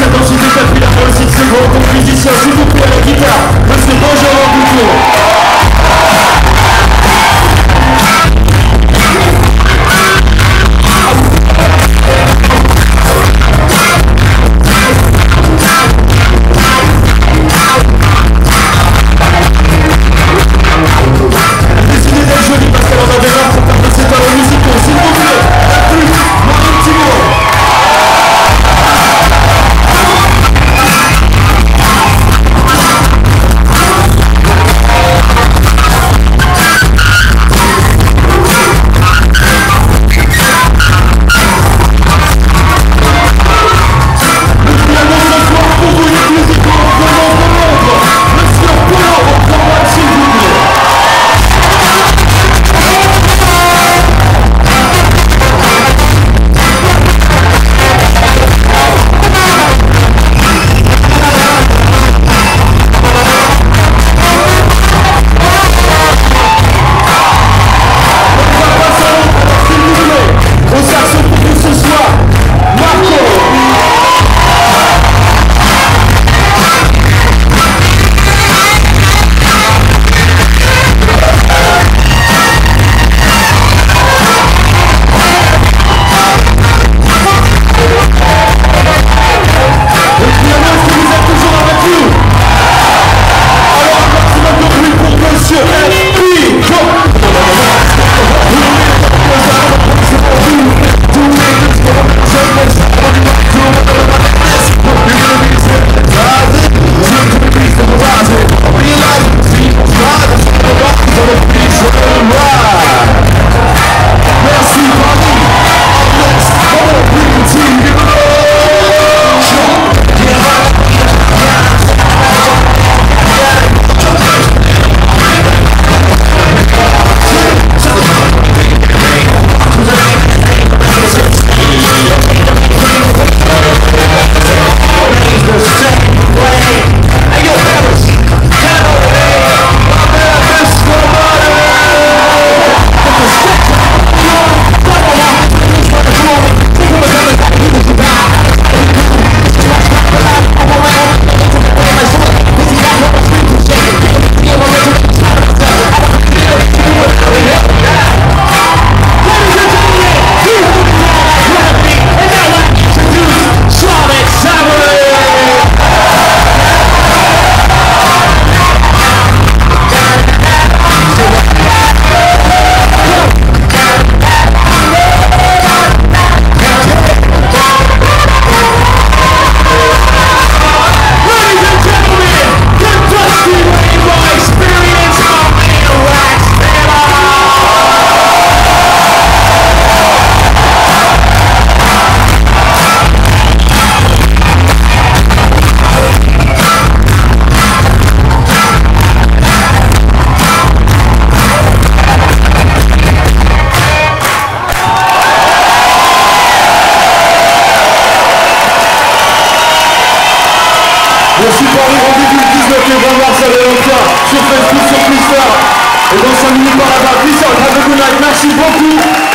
7 ans, j'étais capillaire pour le 6 secondes. Donc musicien, s'il vous plaît, à la guitare, monsieur Benjamin Boutour. Merci Paris, rendez-vous le 19 et 20 mars à Léontia, sur Facebook, sur Twitter, et dans 5 minutes par hasard. Peace out, have a good night, merci beaucoup.